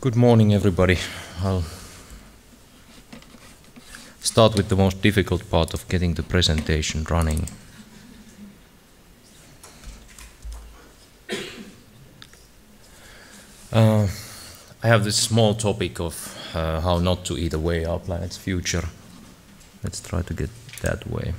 Good morning, everybody. I'll start with the most difficult part of getting the presentation running. I have this small topic of how not to eat away our planet's future. Let's try to get that way.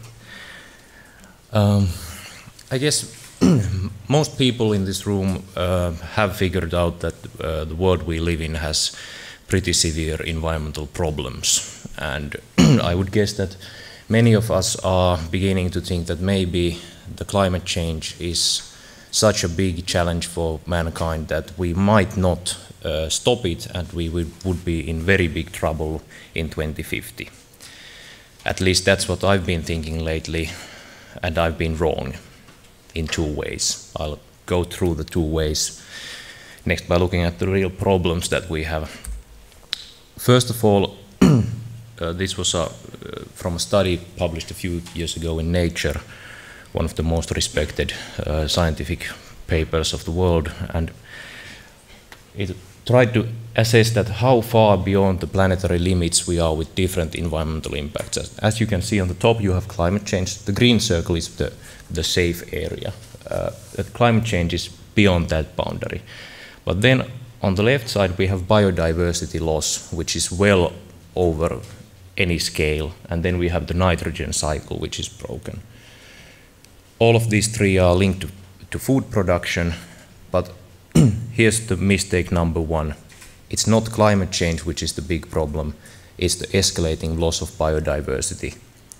I guess most people in this room have figured out that the world we live in has pretty severe environmental problems. And I would guess that many of us are beginning to think that maybe the climate change is such a big challenge for mankind that we might not stop it, and we would be in very big trouble in 2050. At least that's what I've been thinking lately, and I've been wrong in two ways. I'll go through the two ways next by looking at the real problems that we have. First of all, this was from a study published a few years ago in Nature, one of the most respected scientific papers of the world, and it tried to assess that how far beyond the planetary limits we are with different environmental impacts. As you can see on the top, you have climate change. The green circle is the safe area. That climate change is beyond that boundary. But then on the left side we have biodiversity loss, which is well over any scale, and then we have the nitrogen cycle, which is broken. All of these three are linked to food production, but here's the mistake number one. It's not climate change which is the big problem, it's the escalating loss of biodiversity.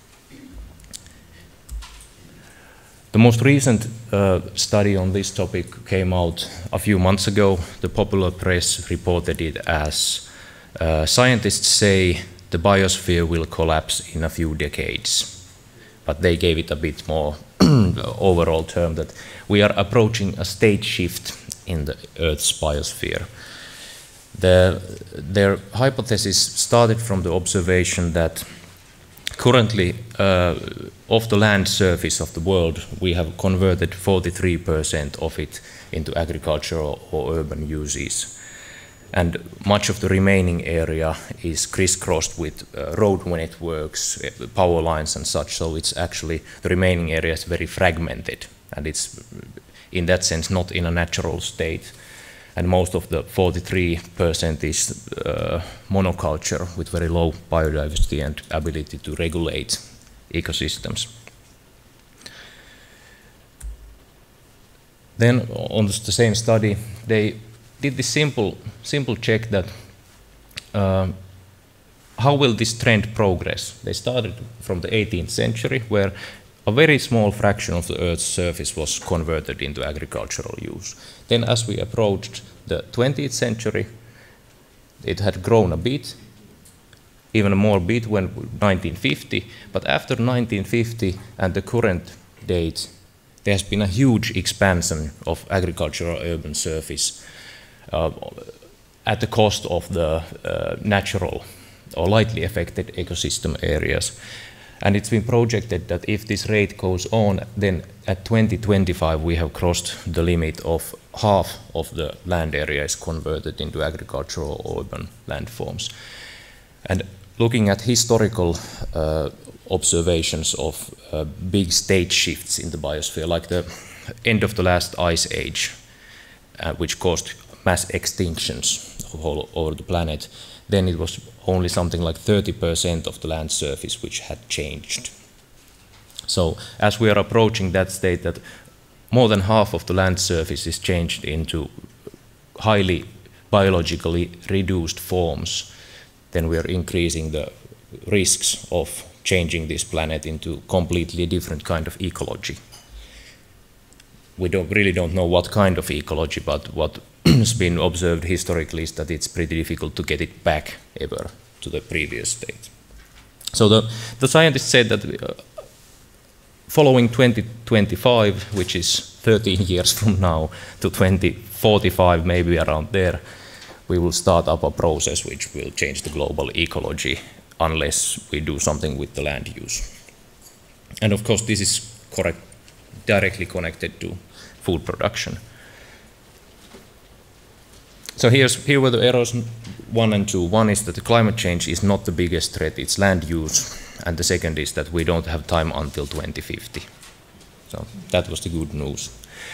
The most recent study on this topic came out a few months ago. The popular press reported it as scientists say the biosphere will collapse in a few decades. But they gave it a bit more overall term that we are approaching a stage shift in the Earth's biosphere. Their hypothesis started from the observation that currently of the land surface of the world, we have converted 43% of it into agricultural or urban uses. And much of the remaining area is crisscrossed with road networks, power lines and such, so it's actually, the remaining area is very fragmented, and it's in that sense not in a natural state. And most of the 43% is monoculture with very low biodiversity and ability to regulate ecosystems. Then on the same study, they did this simple check that how will this trend progress? They started from the 18th century, where a very small fraction of the Earth's surface was converted into agricultural use. Then as we approached the 20th century, it had grown a bit, even more bit when 1950, but after 1950 and the current date, there has been a huge expansion of agricultural urban surface at the cost of the natural or lightly affected ecosystem areas. And it's been projected that if this rate goes on, then at 2025 we have crossed the limit of half of the land area is converted into agricultural or urban landforms. And looking at historical observations of big stage shifts in the biosphere, like the end of the last ice age, which caused mass extinctions all over the planet, then it was only something like 30% of the land surface which had changed. So as we are approaching that state that more than half of the land surface is changed into highly biologically reduced forms, then we are increasing the risks of changing this planet into completely different kind of ecology. We really don't know what kind of ecology, but what has been observed historically is that it's pretty difficult to get it back ever to the previous state. So the scientists said that following 2025, which is 13 years from now, to 2045, maybe around there, we will start up a process which will change the global ecology unless we do something with the land use. And of course this is directly connected to food production. So here were the errors 1 and 2. One is that the climate change is not the biggest threat, it's land use. And the second is that we don't have time until 2050. So that was the good news.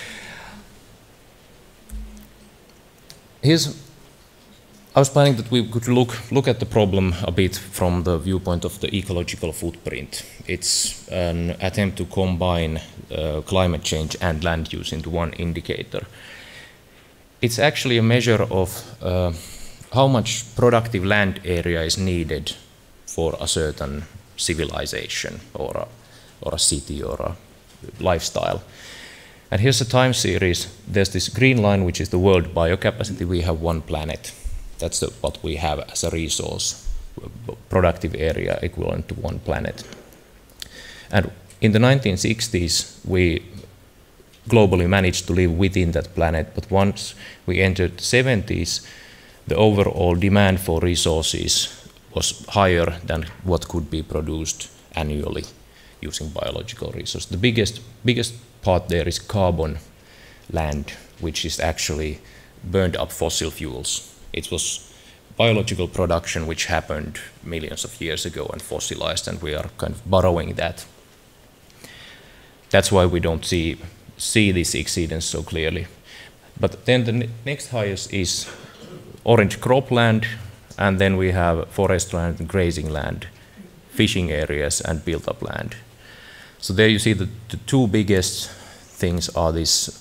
I was planning that we could look at the problem a bit from the viewpoint of the ecological footprint. It's an attempt to combine climate change and land use into one indicator. It's actually a measure of how much productive land area is needed for a certain civilization or a city or a lifestyle. And here's a time series. There's this green line, which is the world biocapacity. We have one planet. That's what we have as a resource, productive area equivalent to one planet. And in the 1960s, we globally managed to live within that planet, but once we entered the 70s, the overall demand for resources was higher than what could be produced annually using biological resources. The biggest part there is carbon land, which is actually burned up fossil fuels. It was biological production which happened millions of years ago and fossilized, and we are kind of borrowing that. That's why we don't see this exceedance so clearly. But then the next highest is orange cropland, and then we have forest land, grazing land, fishing areas, and built-up land. So there you see the two biggest things are this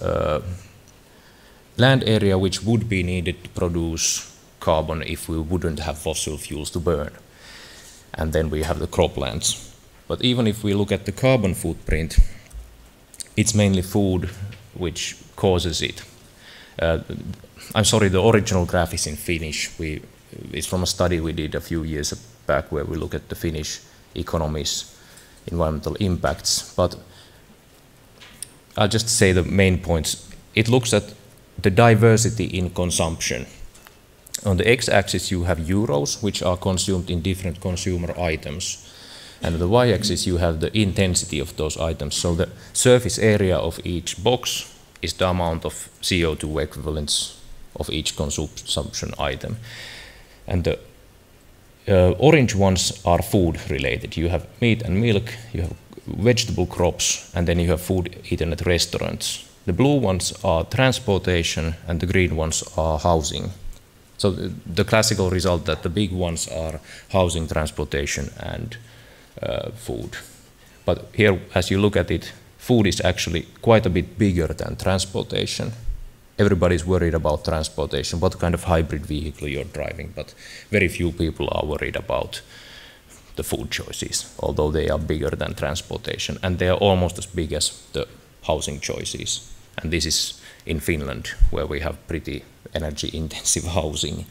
land area which would be needed to produce carbon if we wouldn't have fossil fuels to burn. And then we have the croplands. But even if we look at the carbon footprint, it's mainly food which causes it. I'm sorry, the original graph is in Finnish. It's from a study we did a few years back where we look at the Finnish economy's environmental impacts. But I'll just say the main points. It looks at the diversity in consumption. On the x-axis you have euros, which are consumed in different consumer items. And on the y-axis you have the intensity of those items. So the surface area of each box is the amount of CO2 equivalents of each consumption item. And the orange ones are food related. You have meat and milk, you have vegetable crops, and then you have food eaten at restaurants. The blue ones are transportation and the green ones are housing. So the classical result that the big ones are housing, transportation, and food. But here, as you look at it, food is actually quite a bit bigger than transportation. Everybody's worried about transportation, what kind of hybrid vehicle you're driving, but very few people are worried about the food choices, although they are bigger than transportation, and they are almost as big as the housing choices. And this is in Finland, where we have pretty energy-intensive housing.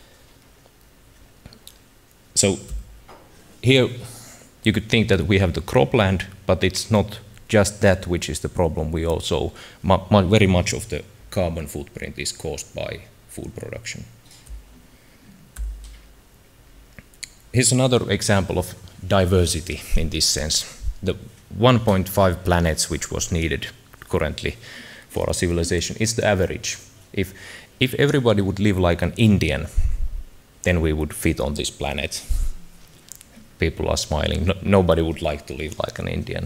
So here you could think that we have the cropland, but it's not just that which is the problem. We also, very much of the carbon footprint is caused by food production. Here's another example of diversity in this sense. The 1.5 planets which was needed currently for a civilization is the average. If everybody would live like an Indian, then we would fit on this planet. People are smiling. No, nobody would like to live like an Indian.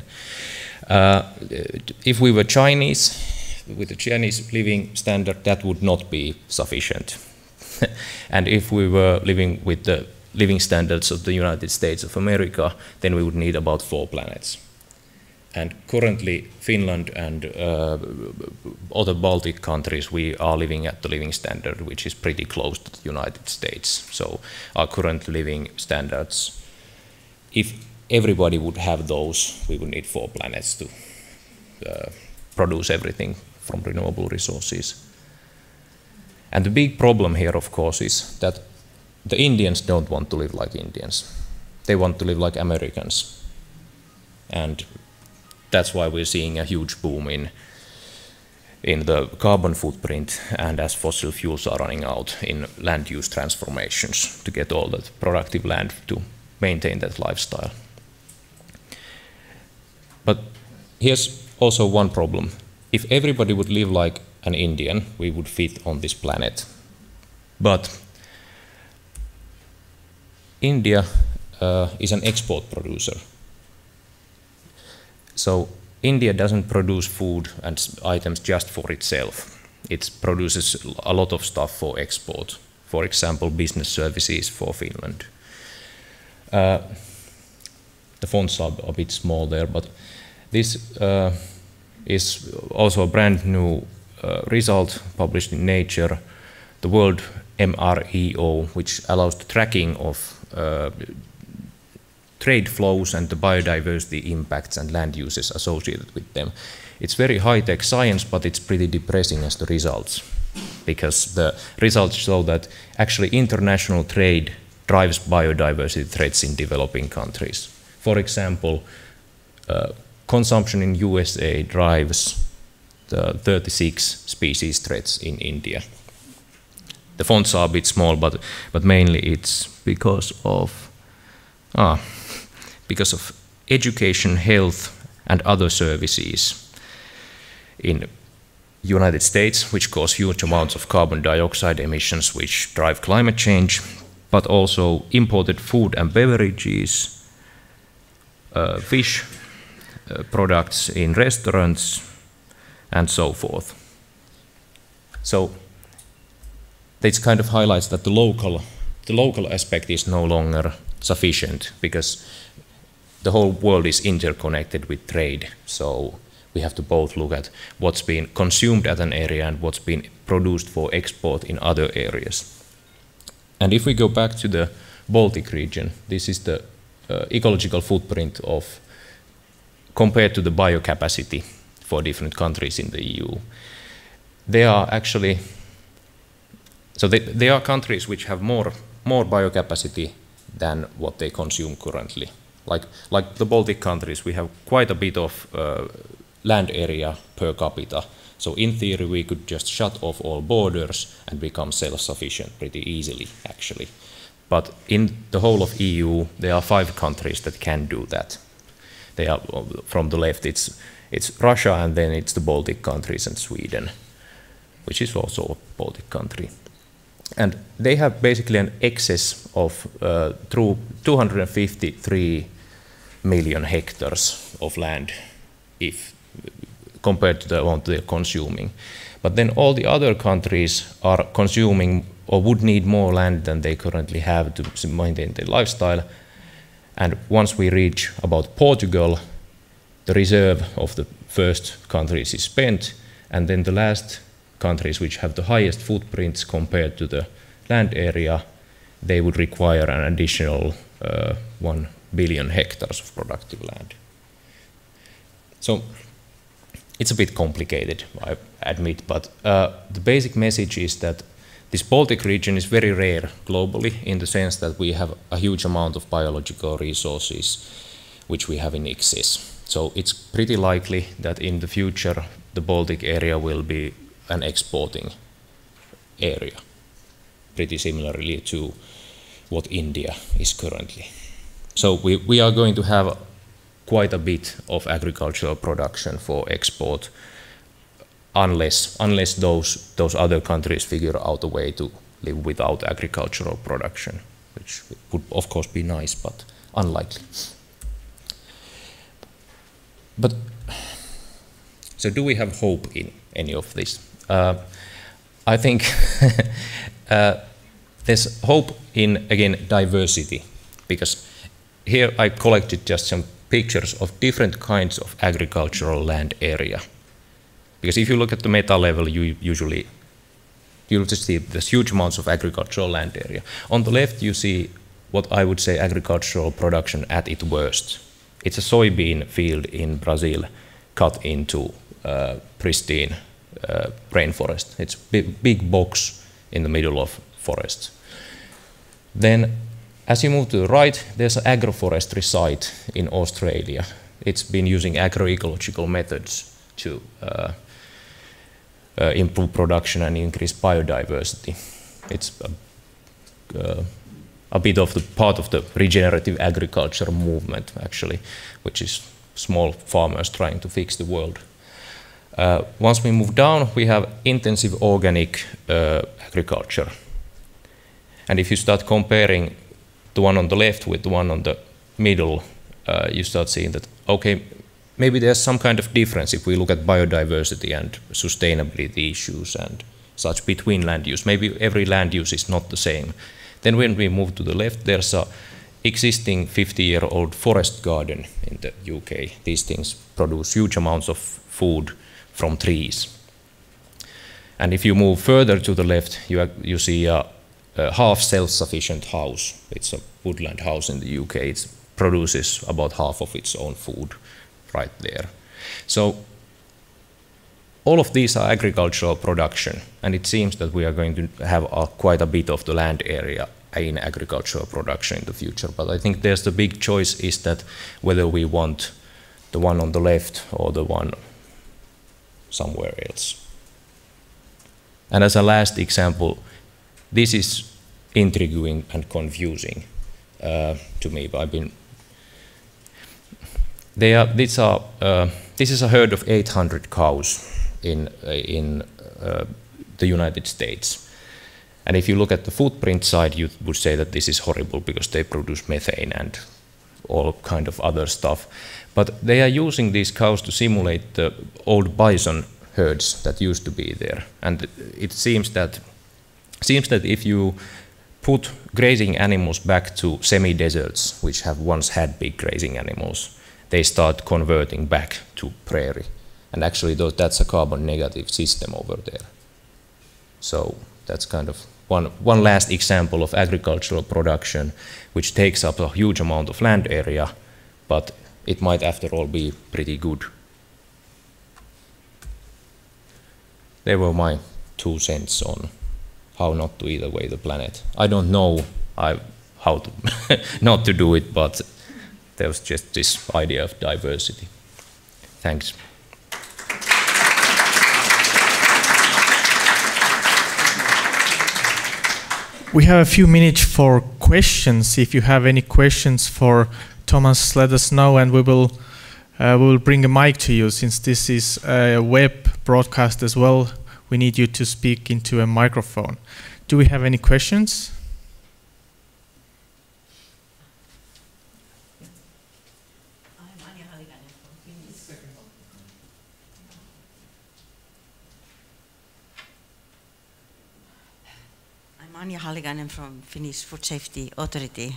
If we were Chinese, with the Chinese living standard, that would not be sufficient. And if we were living with the living standards of the United States of America, then we would need about 4 planets. And currently, Finland and other Baltic countries, we are living at the living standard, which is pretty close to the United States. So our current living standards, if everybody would have those, we would need 4 planets to produce everything from renewable resources. And the big problem here, of course, is that the Indians don't want to live like Indians. They want to live like Americans. And that's why we're seeing a huge boom in the carbon footprint, and as fossil fuels are running out, in land use transformations to get all that productive land to maintain that lifestyle. But here's also one problem. If everybody would live like an Indian, we would fit on this planet. But India is an export producer. So India doesn't produce food and items just for itself. It produces a lot of stuff for export. For example, business services for Finland. The fonts are a bit small there, but this is also a brand new result published in Nature, the World MREO, which allows the tracking of trade flows and the biodiversity impacts and land uses associated with them. It's very high-tech science, but it's pretty depressing as the results, because the results show that actually international trade drives biodiversity threats in developing countries. For example, consumption in USA drives the 36 species threats in India. The fonts are a bit small, but mainly it's because of education, health, and other services in United States, which cause huge amounts of carbon dioxide emissions, which drive climate change, but also imported food and beverages, fish products in restaurants, and so forth. So this kind of highlights that the local aspect is no longer sufficient, because the whole world is interconnected with trade. So we have to both look at what's being consumed at an area and what's being produced for export in other areas. And if we go back to the Baltic region, this is the ecological footprint of compared to the biocapacity for different countries in the EU. They are actually, so they are countries which have more biocapacity than what they consume currently. Like the Baltic countries, we have quite a bit of land area per capita. So in theory, we could just shut off all borders and become self-sufficient pretty easily, actually. But in the whole of EU, there are 5 countries that can do that. They are from the left. It's Russia, and then it's the Baltic countries and Sweden, which is also a Baltic country. And they have basically an excess of 253 million hectares of land, if compared to the amount they're consuming. But then all the other countries are consuming or would need more land than they currently have to maintain their lifestyle. And once we reach about Portugal, the reserve of the first countries is spent, and then the last countries which have the highest footprints compared to the land area, they would require an additional 1 billion hectares of productive land. So it's a bit complicated, I admit, but the basic message is that this Baltic region is very rare globally, in the sense that we have a huge amount of biological resources which we have in excess. So it's pretty likely that in the future the Baltic area will be an exporting area, pretty similarly to what India is currently. So we are going to have quite a bit of agricultural production for export, unless those other countries figure out a way to live without agricultural production, which would of course be nice, but unlikely. But so do we have hope in any of this? I think there's hope in, again, diversity, because here I collected just some pictures of different kinds of agricultural land area. Because if you look at the meta level, you'll just see there's huge amounts of agricultural land area. On the left, you see what I would say agricultural production at its worst. It's a soybean field in Brazil cut into pristine rainforest. It's a big box in the middle of forest. Then, as you move to the right, there's an agroforestry site in Australia. It's been using agroecological methods to improve production and increase biodiversity. It's a bit of the part of the regenerative agriculture movement, actually, which is small farmers trying to fix the world. Once we move down, we have intensive organic agriculture, And if you start comparing the one on the left with the one on the middle, you start seeing that, okay, maybe there's some kind of difference if we look at biodiversity and sustainability issues and such between land use. Maybe every land use is not the same. Then when we move to the left, there's a existing 50-year-old forest garden in the UK. These things produce huge amounts of food from trees. And if you move further to the left, you see a half self-sufficient house. It's a woodland house in the UK. It produces about half of its own food right there. So all of these are agricultural production, and it seems that we are going to have quite a bit of the land area in agricultural production in the future. But I think there's the big choice is that whether we want the one on the left or the one somewhere else. And as a last example, this is intriguing and confusing to me. This is a herd of 800 cows in the United States. And if you look at the footprint side, you would say that this is horrible because they produce methane and all kind of other stuff. But they are using these cows to simulate the old bison herds that used to be there. And it seems that if you put grazing animals back to semi-deserts, which have once had big grazing animals, they start converting back to prairie. And actually that's a carbon negative system over there. So that's kind of one last example of agricultural production, which takes up a huge amount of land area, but it might after all be pretty good. They were my 2 cents on how not to eat away the planet. I don't know how to not to do it, but there was just this idea of diversity. Thanks. We have a few minutes for questions. If you have any questions for Thomas, let us know, and we will bring a mic to you. Since this is a web broadcast as well, we need you to speak into a microphone. Do we have any questions? I'm Anja Hallikainen from Finnish Food Safety Authority.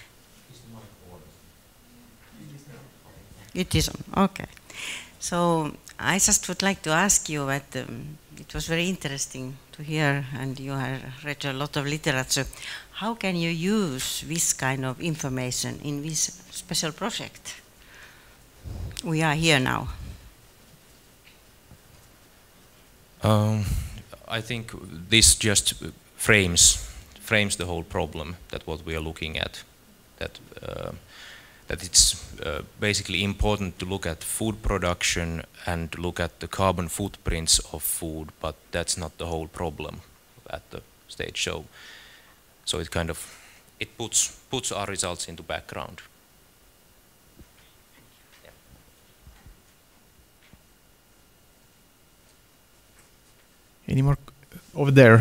It is on, okay. So I just would like to ask you that it was very interesting to hear, and you have read a lot of literature. How can you use this kind of information in this special project? We are here now. I think this just frames the whole problem, that what we are looking at, that it's basically important to look at food production and look at the carbon footprints of food, but that's not the whole problem at the stage. So it kind of puts our results into background. Yeah. Any more over there?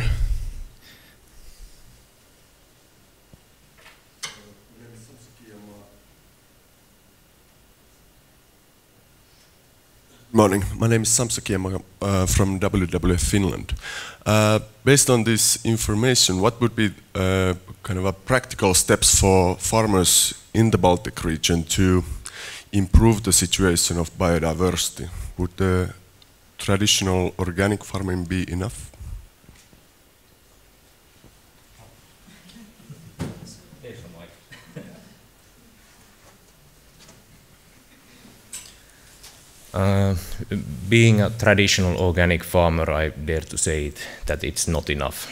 Morning. My name is Samsa Kiema from WWF Finland. Based on this information, what would be kind of a practical steps for farmers in the Baltic region to improve the situation of biodiversity? Would the traditional organic farming be enough? Being a traditional organic farmer, I dare to say that it's not enough.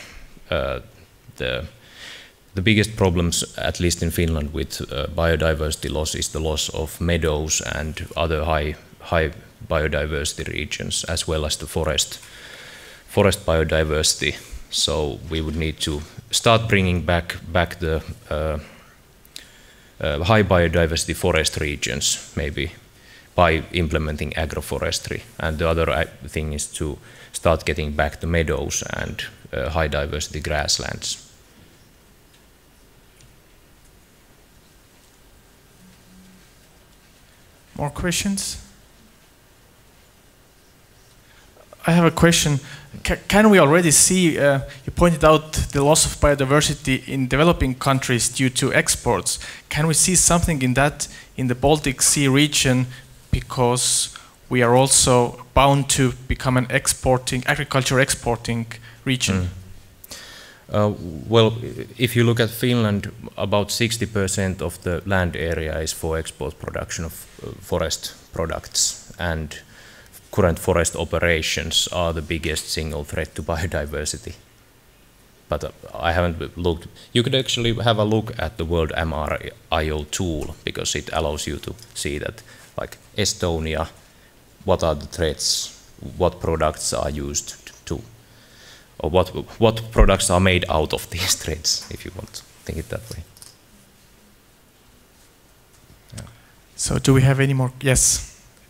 The biggest problems, at least in Finland, with biodiversity loss is the loss of meadows and other high biodiversity regions, as well as the forest biodiversity. So we would need to start bringing back the high biodiversity forest regions, maybe by implementing agroforestry. And the other thing is to start getting back the meadows and high diversity grasslands. More questions? I have a question. Can we already see, you pointed out the loss of biodiversity in developing countries due to exports. Can we see something in that in the Baltic Sea region, because we are also bound to become an agriculture exporting region? Well, if you look at Finland, about 60% of the land area is for export production of forest products, and current forest operations are the biggest single threat to biodiversity. But I haven't looked. You could actually have a look at the World MRIO tool, because it allows you to see that, like Estonia, what are the threats, what products are used to, or what products are made out of these threats, if you want to think it that way. Yeah. So do we have any more? Yes.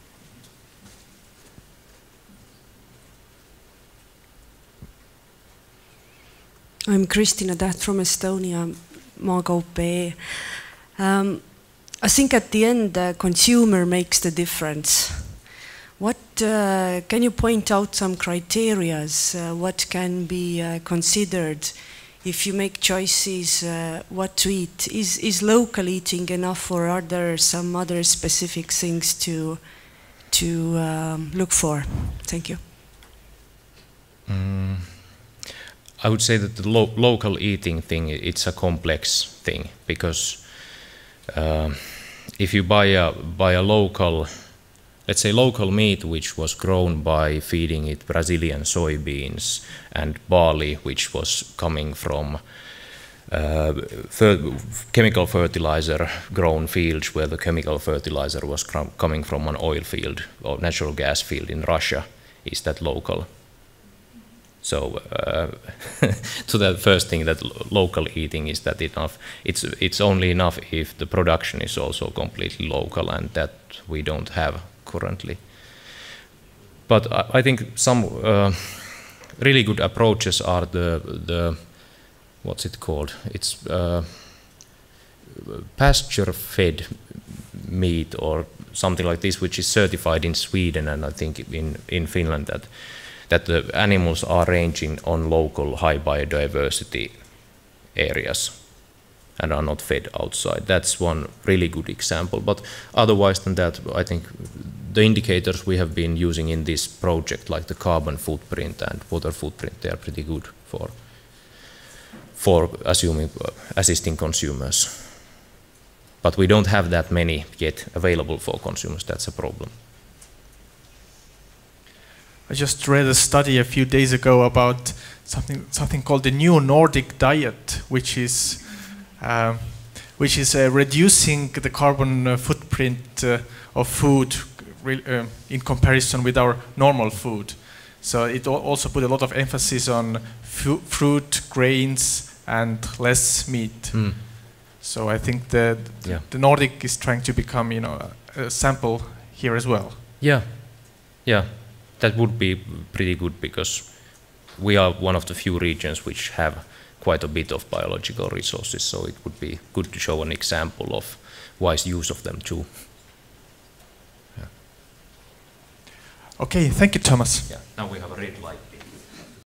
I'm Kristina Täht from Estonia, Maakaup.ee. I think at the end the consumer makes the difference. What can you point out some criteria? What can be considered if you make choices what to eat? Is local eating enough, or are there some other specific things to look for? Thank you. I would say that the local eating thing, it's a complex thing, because if you buy a local, let's say local meat which was grown by feeding it Brazilian soybeans and barley which was coming from chemical fertilizer grown fields, where the chemical fertilizer was coming from an oil field or natural gas field in Russia, is that local? So to that first thing, that local eating, is that enough? It's only enough if the production is also completely local, and that we don't have currently. But I think some really good approaches are the what's it called? It's pasture-fed meat or something like this, which is certified in Sweden, and I think in Finland, that the animals are ranging on local high biodiversity areas and are not fed outside. That's one really good example. But otherwise than that, I think the indicators we have been using in this project, like the carbon footprint and water footprint, they are pretty good for assisting consumers. But we don't have that many yet available for consumers. That's a problem. I just read a study a few days ago about something called the New Nordic Diet, which is reducing the carbon footprint of food in comparison with our normal food. So it also put a lot of emphasis on fruit, grains, and less meat. So I think the Nordic is trying to become, a sample here as well. Yeah. That would be pretty good, because we are one of the few regions which have quite a bit of biological resources, so it would be good to show an example of wise use of them too. Yeah. Okay, thank you, Thomas. Yeah, now we have a red light.